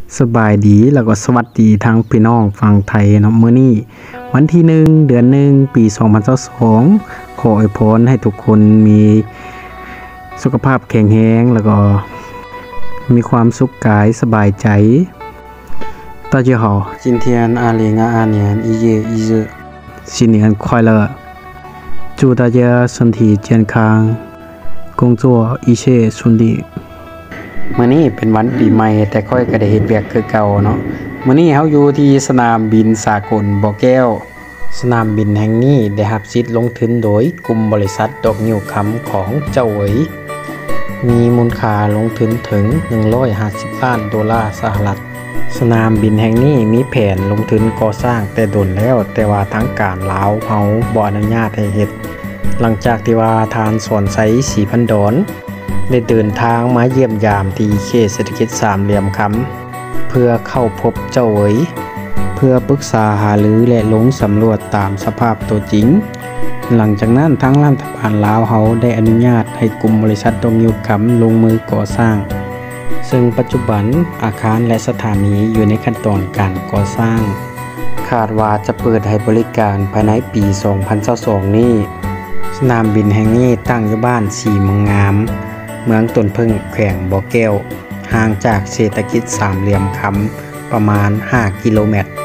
สบายดีแล้วก็สวัสดีทางพี่น้องฝั่งไทยเนาะมื้อนี้วันที่1 เดือน 1 ปี 2022ขออวยพรให้ทุกคนมีสุขภาพแข็งแรงแล้วก็มีความสุขกายสบายใจ大家好今天2022年1月1日新年快乐祝大家身体健康工作一切顺利มื้อนี้เป็นวันปีใหม่แต่ค่อยก็ได้เฮ็ดเวียกคือเก่าเนาะมื้อนี้เฮาอยู่ที่สนามบินสากลบ่อแก้วสนามบินแห่งนี้ได้รับสิทธิ์ลงทุนโดยกลุ่มบริษัทดอกนิ้วคำของเจ้าเหวยมีมูลค่าลงทุนถึง150ล้านดอลลาร์สหรัฐสนามบินแห่งนี้มีแผนลงทุนก่อสร้างแต่ดนแล้วแต่ว่าทางการลาวเฮาบ่อนุญาตให้เฮ็ดหลังจากที่ว่าทานสอนไสศรีพันดอนได้เดินทางมาเยี่ยมยามที่เขตเศรษฐกิจสามเหลี่ยมคำเพื่อเข้าพบเจ้าเหวยเพื่อปรึกษาหารือและลงสำรวจตามสภาพตัวจริงหลังจากนั้นทางรัฐบาลลาวเฮาได้อนุญาตให้กลุ่มบริษัทดงนิ้วคำลงมือก่อสร้างซึ่งปัจจุบันอาคารและสถานีอยู่ในขั้นตอนการก่อสร้างคาดว่าจะเปิดให้บริการภายในปี 2022 นี้สนามบินแห่งนี้ตั้งอยู่บ้านสีเมืองงามเมืองต้นพึ่งแขวงบ่อแก้วห่างจากเศรษฐกิจสามเหลี่ยมคำประมาณ5 กิโลเมตร